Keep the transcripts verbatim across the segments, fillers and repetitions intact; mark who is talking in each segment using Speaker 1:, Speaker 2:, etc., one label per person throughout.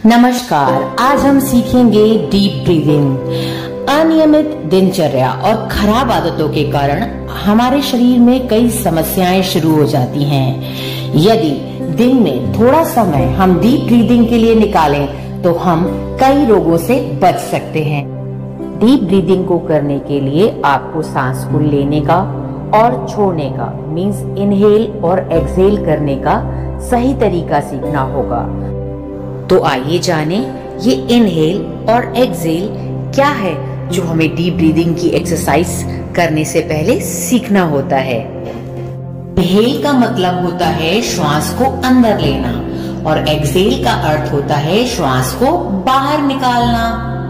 Speaker 1: नमस्कार, आज हम सीखेंगे डीप ब्रीदिंग। अनियमित दिनचर्या और खराब आदतों के कारण हमारे शरीर में कई समस्याएं शुरू हो जाती हैं। यदि दिन में थोड़ा समय हम डीप ब्रीदिंग के लिए निकालें तो हम कई रोगों से बच सकते हैं। डीप ब्रीदिंग को करने के लिए आपको सांस को लेने का और छोड़ने का मीन्स इनहेल और एक्सहेल करने का सही तरीका सीखना होगा। तो आइए जानें ये इनहेल और एक्सहेल क्या है जो हमें डीप ब्रीदिंग की एक्सरसाइज करने से पहले सीखना होता है। इनहेल का मतलब होता है श्वास को अंदर लेना और एक्सहेल का अर्थ होता है श्वास को बाहर निकालना।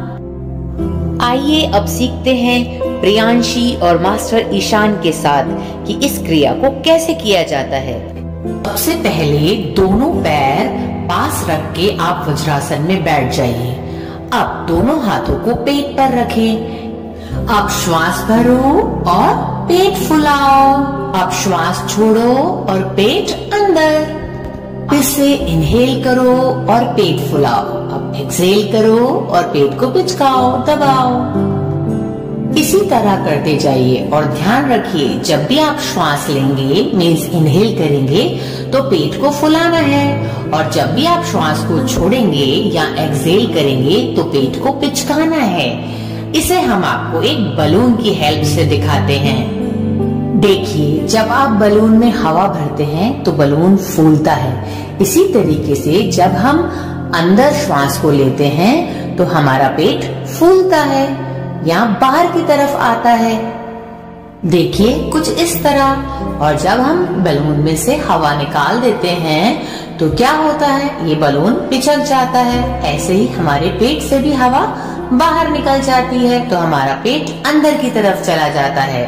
Speaker 1: आइए अब सीखते हैं प्रियांशी और मास्टर ईशान के साथ कि इस क्रिया को कैसे किया जाता है। सबसे पहले दोनों पैर पास रख के आप वज्रासन में बैठ जाइए। अब दोनों हाथों को पेट पर रखें। अब श्वास भरो और पेट फुलाओ। अब श्वास छोड़ो और पेट अंदर। फिर से इनहेल करो और पेट फुलाओ। अब एक्सहेल करो और पेट को पिचकाओ, दबाओ। इसी तरह करते जाइए और ध्यान रखिए जब भी आप श्वास लेंगे मीन्स इनहेल करेंगे तो पेट को फुलाना है और जब भी आप श्वास को छोड़ेंगे या एक्सहेल करेंगे तो पेट को पिचकाना है। इसे हम आपको एक बलून की हेल्प से दिखाते हैं। देखिए, जब आप बलून में हवा भरते हैं तो बलून फूलता है। इसी तरीके से जब हम अंदर श्वास को लेते हैं तो हमारा पेट फूलता है या बाहर की तरफ आता है। देखिए कुछ इस तरह। और जब हम बलून में से हवा निकाल देते हैं तो क्या होता है, ये बलून पिचक जाता है। ऐसे ही हमारे पेट से भी हवा बाहर निकल जाती है तो हमारा पेट अंदर की तरफ चला जाता है।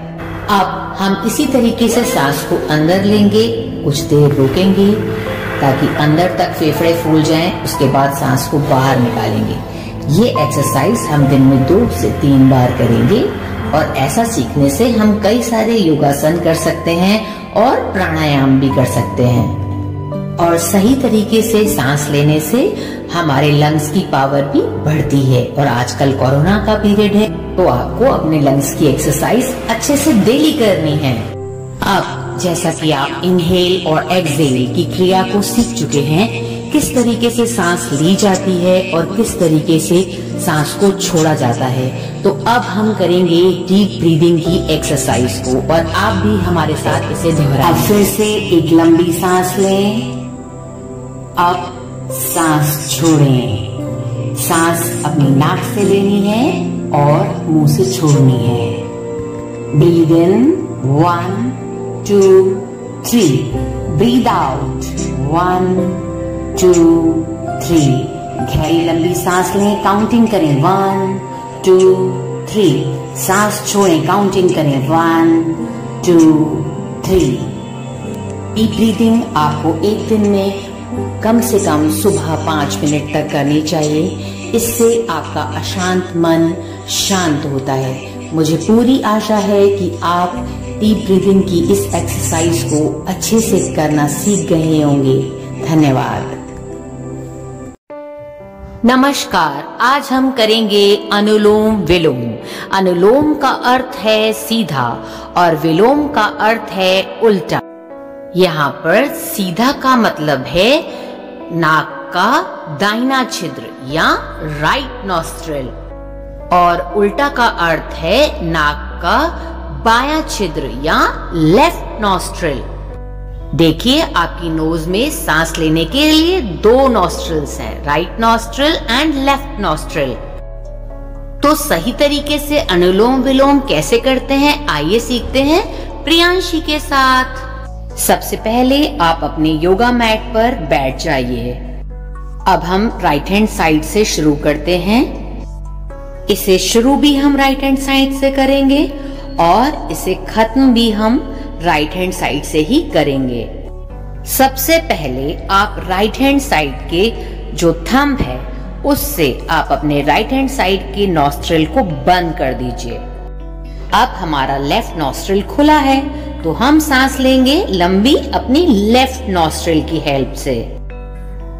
Speaker 1: अब हम इसी तरीके से सांस को अंदर लेंगे, कुछ देर रोकेंगे ताकि अंदर तक फेफड़े फूल जाएं, उसके बाद सांस को बाहर निकालेंगे। ये एक्सरसाइज हम दिन में दो से तीन बार करेंगे और ऐसा सीखने से हम कई सारे योगासन कर सकते हैं और प्राणायाम भी कर सकते हैं। और सही तरीके से सांस लेने से हमारे लंग्स की पावर भी बढ़ती है। और आजकल कोरोना का पीरियड है तो आपको अपने लंग्स की एक्सरसाइज अच्छे से डेली करनी है। अब जैसा कि आप इनहेल और एक्सहेल की क्रिया को सीख चुके हैं, किस तरीके से सांस ली जाती है और किस तरीके से सांस को छोड़ा जाता है, तो अब हम करेंगे डीप ब्रीदिंग की एक्सरसाइज को और आप भी हमारे साथ इसे दोहराएं। अब फिर से एक लंबी सांस लें। अब सांस छोड़ें। सांस अपनी नाक से लेनी है और मुंह से छोड़नी है। Breathe in, one two three. Breathe out, one two three. गहरी लंबी सांस लें, काउंटिंग करें, वन टू थ्री। सांस छोड़ें, काउंटिंग करें, one two three. Deep breathing आपको एक दिन में कम से कम सुबह पाँच मिनट तक करनी चाहिए। इससे आपका अशांत मन शांत होता है। मुझे पूरी आशा है कि आप डीप ब्रीदिंग की इस एक्सरसाइज को अच्छे से करना सीख गए होंगे। धन्यवाद। नमस्कार, आज हम करेंगे अनुलोम विलोम। अनुलोम का अर्थ है सीधा और विलोम का अर्थ है उल्टा। यहाँ पर सीधा का मतलब है नाक का दाहिना छिद्र या राइट नॉस्ट्रिल और उल्टा का अर्थ है नाक का बायां छिद्र या लेफ्ट नॉस्ट्रिल। देखिए, आपकी नोज में सांस लेने के लिए दो नॉस्ट्रिल्स हैं, right nostril and left nostril. तो सही तरीके से अनुलोम विलोम कैसे करते हैं, आइए सीखते हैं प्रियांशी के साथ। सबसे पहले आप अपने योगा मैट पर बैठ जाइए। अब हम राइट हैंड साइड से शुरू करते हैं। इसे शुरू भी हम राइट हैंड साइड से करेंगे और इसे खत्म भी हम राइट हैंड साइड से ही करेंगे। सबसे पहले आप राइट हैंड साइड के जो थंब है उससे आप अपने राइट हैंड साइड के नॉस्ट्रिल को बंद कर दीजिए। अब हमारा लेफ्ट नॉस्ट्रिल खुला है तो हम सांस लेंगे लंबी अपनी लेफ्ट नॉस्ट्रिल की हेल्प से।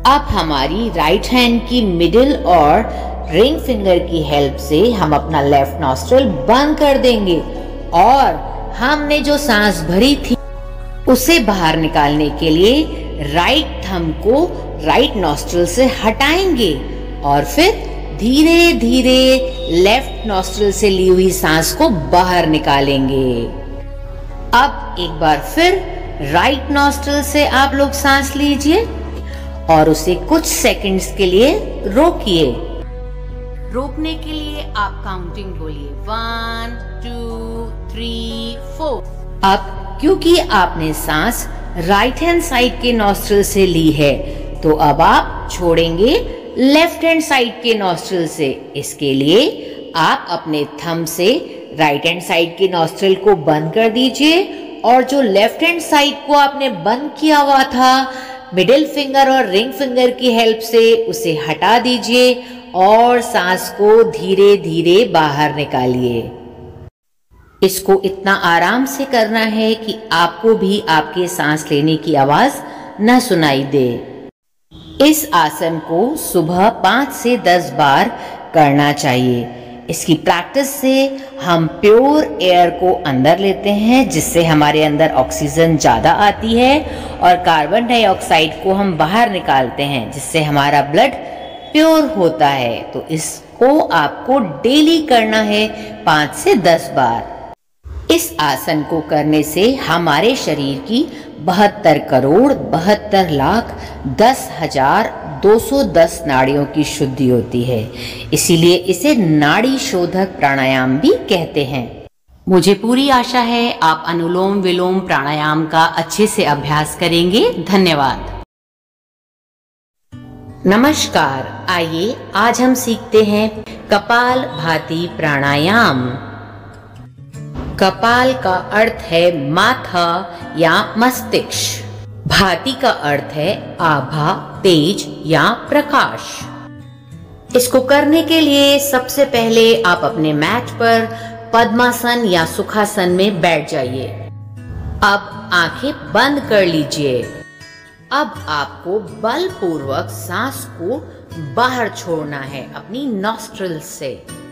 Speaker 1: अब हमारी राइट हैंड की मिडिल और रिंग फिंगर की हेल्प से हम अपना लेफ्ट नॉस्ट्रल बंद कर देंगे और हमने जो सांस भरी थी उसे बाहर निकालने के लिए राइट थंब को राइट नॉस्ट्रल से हटाएंगे और फिर धीरे धीरे लेफ्ट नॉस्ट्रल से ली हुई सांस को बाहर निकालेंगे। अब एक बार फिर राइट नॉस्ट्रल से आप लोग सांस लीजिए और उसे कुछ सेकंड्स के लिए रोकिए। रोकने के लिए आप काउंटिंग बोलिए वन टू थ्री फोर। अब क्योंकि आपने सांस राइट हैंड साइड के नॉस्ट्रल से ली है तो अब आप छोड़ेंगे लेफ्ट हैंड साइड के नॉस्ट्रल से। इसके लिए आप अपने थंब से राइट हैंड साइड के नॉस्ट्रल को बंद कर दीजिए और जो लेफ्ट हैंड साइड को आपने बंद किया हुआ था मिडिल फिंगर और रिंग फिंगर की हेल्प से उसे हटा दीजिए और सांस को धीरे धीरे बाहर निकालिए। इसको इतना आराम से करना है कि आपको भी आपके सांस लेने की आवाज न सुनाई दे। इस आसन को सुबह पाँच से दस बार करना चाहिए। इसकी प्रैक्टिस से हम प्योर एयर को अंदर लेते हैं जिससे हमारे अंदर ऑक्सीजन ज़्यादा आती है और कार्बन डाइऑक्साइड को हम बाहर निकालते हैं जिससे हमारा ब्लड प्योर होता है। तो इसको आपको डेली करना है पाँच से दस बार। इस आसन को करने से हमारे शरीर की बहत्तर करोड़ बहत्तर लाख दस हजार दो सौ दस नाड़ियों की शुद्धि होती है। इसीलिए इसे नाड़ी शोधक प्राणायाम भी कहते हैं। मुझे पूरी आशा है आप अनुलोम विलोम प्राणायाम का अच्छे से अभ्यास करेंगे। धन्यवाद। नमस्कार। आइए आज हम सीखते हैं कपालभाति प्राणायाम। कपाल का अर्थ है माथा या मस्तिष्क। भाति का अर्थ है आभा, तेज या प्रकाश। इसको करने के लिए सबसे पहले आप अपने मैट पर पद्मासन या सुखासन में बैठ जाइए। अब आंखें बंद कर लीजिए। अब आपको बलपूर्वक सांस को बाहर छोड़ना है अपनी नॉस्ट्रिल से।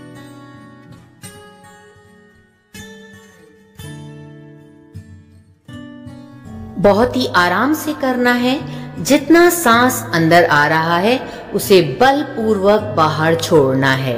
Speaker 1: बहुत ही आराम से करना है। जितना सांस अंदर आ रहा है उसे बलपूर्वक बाहर छोड़ना है।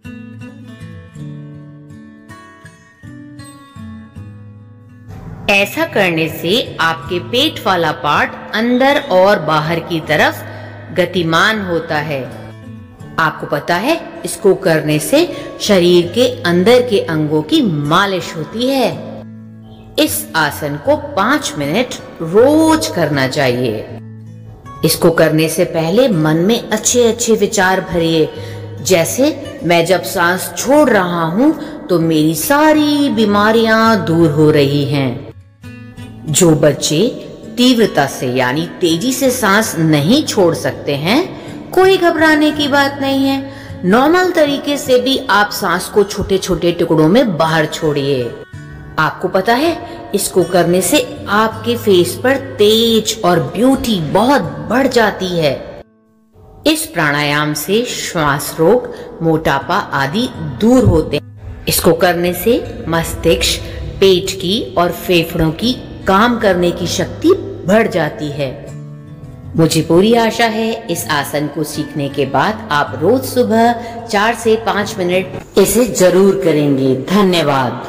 Speaker 1: ऐसा करने से आपके पेट वाला पार्ट अंदर और बाहर की तरफ गतिमान होता है। आपको पता है इसको करने से शरीर के अंदर के अंगों की मालिश होती है। इस आसन को पांच मिनट रोज करना चाहिए। इसको करने से पहले मन में अच्छे अच्छे विचार भरिए, जैसे मैं जब सांस छोड़ रहा हूं तो मेरी सारी बीमारियां दूर हो रही हैं। जो बच्चे तीव्रता से यानी तेजी से सांस नहीं छोड़ सकते हैं, कोई घबराने की बात नहीं है। नॉर्मल तरीके से भी आप सांस को छोटे छोटे टुकड़ों में बाहर छोड़िए। आपको पता है इसको करने से आपके फेस पर तेज और ब्यूटी बहुत बढ़ जाती है। इस प्राणायाम से श्वास रोग, मोटापा आदि दूर होते हैं। इसको करने से मस्तिष्क, पेट की और फेफड़ों की काम करने की शक्ति बढ़ जाती है। मुझे पूरी आशा है इस आसन को सीखने के बाद आप रोज सुबह चार से पाँच मिनट इसे जरूर करेंगे। धन्यवाद।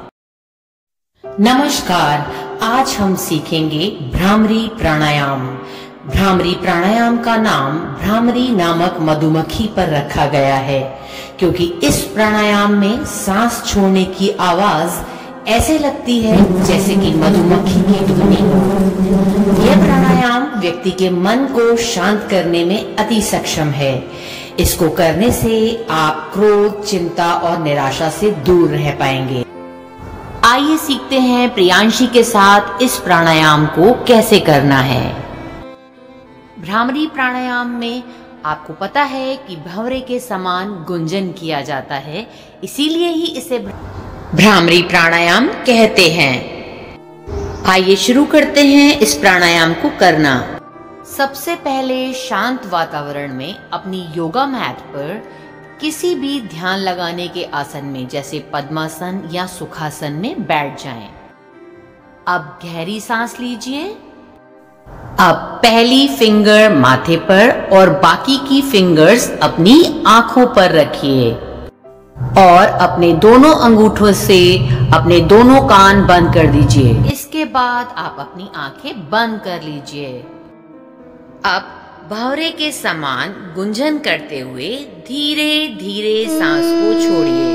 Speaker 1: नमस्कार। आज हम सीखेंगे भ्रामरी प्राणायाम। भ्रामरी प्राणायाम का नाम भ्रामरी नामक मधुमक्खी पर रखा गया है क्योंकि इस प्राणायाम में सांस छोड़ने की आवाज ऐसे लगती है जैसे कि मधुमक्खी की ध्वनि हो। यह प्राणायाम व्यक्ति के मन को शांत करने में अति सक्षम है। इसको करने से आप क्रोध, चिंता और निराशा से दूर रह पाएंगे। आइए सीखते हैं प्रियांशी के साथ इस प्राणायाम को कैसे करना है। भ्रामरी प्राणायाम में आपको पता है कि भंवरे के समान गुंजन किया जाता है, इसीलिए ही इसे भ्रामरी प्राणायाम कहते हैं। आइए शुरू करते हैं इस प्राणायाम को करना। सबसे पहले शांत वातावरण में अपनी योगा मैट पर किसी भी ध्यान लगाने के आसन में जैसे पद्मासन या सुखासन में बैठ जाएं। अब गहरी सांस लीजिए। अब पहली फिंगर माथे पर और बाकी की फिंगर्स अपनी आंखों पर रखिए और अपने दोनों अंगूठों से अपने दोनों कान बंद कर दीजिए। इसके बाद आप अपनी आंखें बंद कर लीजिए। अब भंवरे के समान गुंजन करते हुए धीरे धीरे सांस को छोड़िए।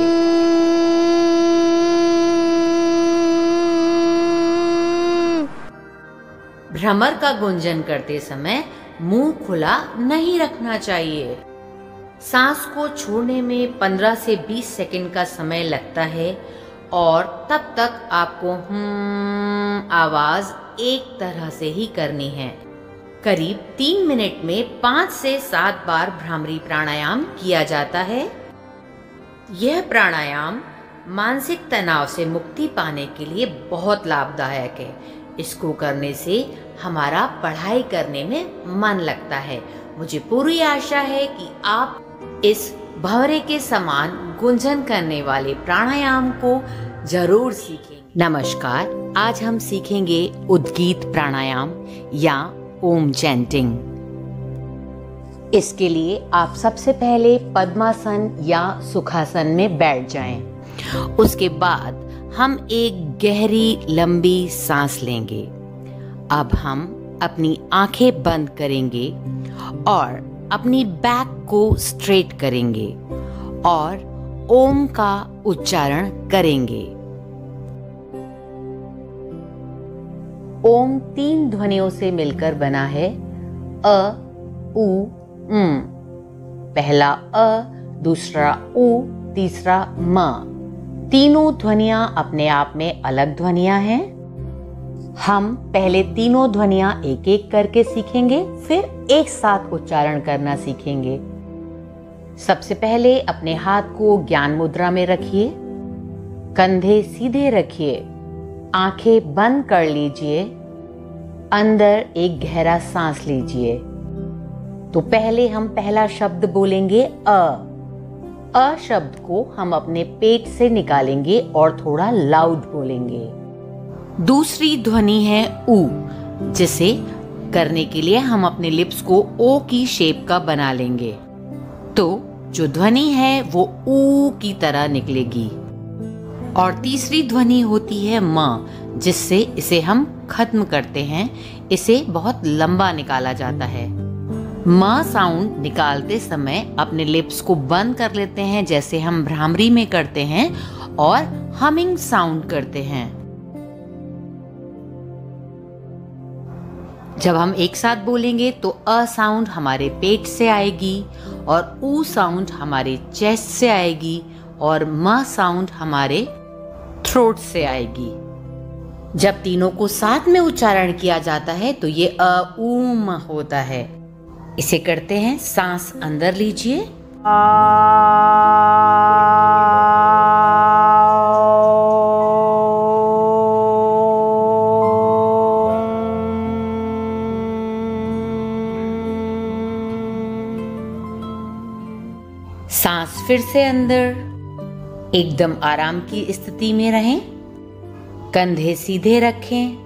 Speaker 1: भ्रमर का गुंजन करते समय मुंह खुला नहीं रखना चाहिए। सांस को छोड़ने में पंद्रह से बीस सेकंड का समय लगता है और तब तक आपको हम्म आवाज एक तरह से ही करनी है। करीब तीन मिनट में पाँच से सात बार भ्रामरी प्राणायाम किया जाता है। यह प्राणायाम मानसिक तनाव से मुक्ति पाने के लिए बहुत लाभदायक है। इसको करने से हमारा पढ़ाई करने में मन लगता है। मुझे पूरी आशा है कि आप इस भंवरे के समान गुंजन करने वाले प्राणायाम को जरूर सीखेंगे। नमस्कार, आज हम सीखेंगे उद्गीत प्राणायाम या ओम चैंटिंग। इसके लिए आप सबसे पहले पद्मासन या सुखासन में बैठ जाएं। उसके बाद हम एक गहरी लंबी सांस लेंगे। अब हम अपनी आंखें बंद करेंगे और अपनी बैक को स्ट्रेट करेंगे और ओम का उच्चारण करेंगे। ओम तीन ध्वनियों से मिलकर बना है, अ, उ, म। पहला अ, दूसरा उ, तीसरा म। तीनों ध्वनियां अपने आप में अलग ध्वनियां हैं। हम पहले तीनों ध्वनियां एक एक करके सीखेंगे, फिर एक साथ उच्चारण करना सीखेंगे। सबसे पहले अपने हाथ को ज्ञान मुद्रा में रखिए, कंधे सीधे रखिए, आंखें बंद कर लीजिए, अंदर एक गहरा सांस लीजिए। तो पहले हम पहला शब्द बोलेंगे अ। अ शब्द को हम अपने पेट से निकालेंगे और थोड़ा लाउड बोलेंगे। दूसरी ध्वनि है उ, जिसे करने के लिए हम अपने लिप्स को ओ की शेप का बना लेंगे। तो जो ध्वनि है वो ऊ की तरह निकलेगी। और तीसरी ध्वनि होती है म, जिससे इसे हम खत्म करते हैं। इसे बहुत लंबा निकाला जाता है। म साउंड निकालते समय अपने लिप्स को बंद कर लेते हैं, जैसे हम भ्रामरी में करते हैं, और हमिंग साउंड करते हैं। जब हम एक साथ बोलेंगे तो अ साउंड हमारे पेट से आएगी और ऊ साउंड हमारे चेस्ट से आएगी और म साउंड हमारे थ्रोट से आएगी। जब तीनों को साथ में उच्चारण किया जाता है तो ये अ ऊ म होता है। इसे करते हैं। सांस अंदर लीजिए, सांस फिर से अंदर। एकदम आराम की स्थिति में रहें, कंधे सीधे रखें।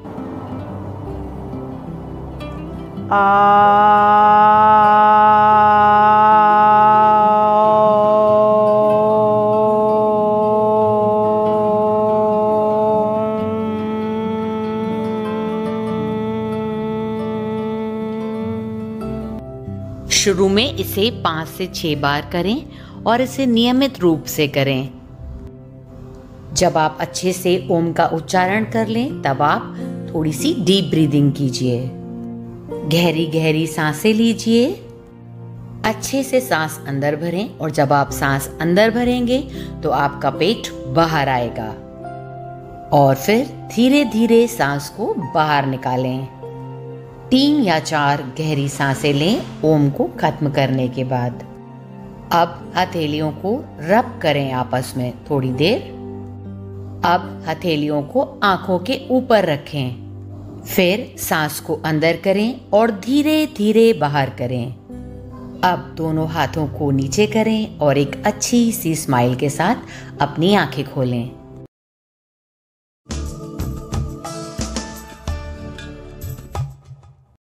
Speaker 1: शुरू में इसे पांच से छह बार करें और इसे नियमित रूप से करें। जब आप अच्छे से ओम का उच्चारण कर लें तब आप थोड़ी सी डीप ब्रीदिंग कीजिए। गहरी गहरी सांसें लीजिए, अच्छे से सांस अंदर भरें और जब आप सांस अंदर भरेंगे तो आपका पेट बाहर आएगा और फिर धीरे धीरे सांस को बाहर निकालें। तीन या चार गहरी सांसें लें ओम को खत्म करने के बाद। अब हथेलियों को रब करें आपस में थोड़ी देर। अब हथेलियों को आंखों के ऊपर रखें। फिर सांस को अंदर करें और धीरे धीरे बाहर करें। अब दोनों हाथों को नीचे करें और एक अच्छी सी स्माइल के साथ अपनी आंखें खोलें।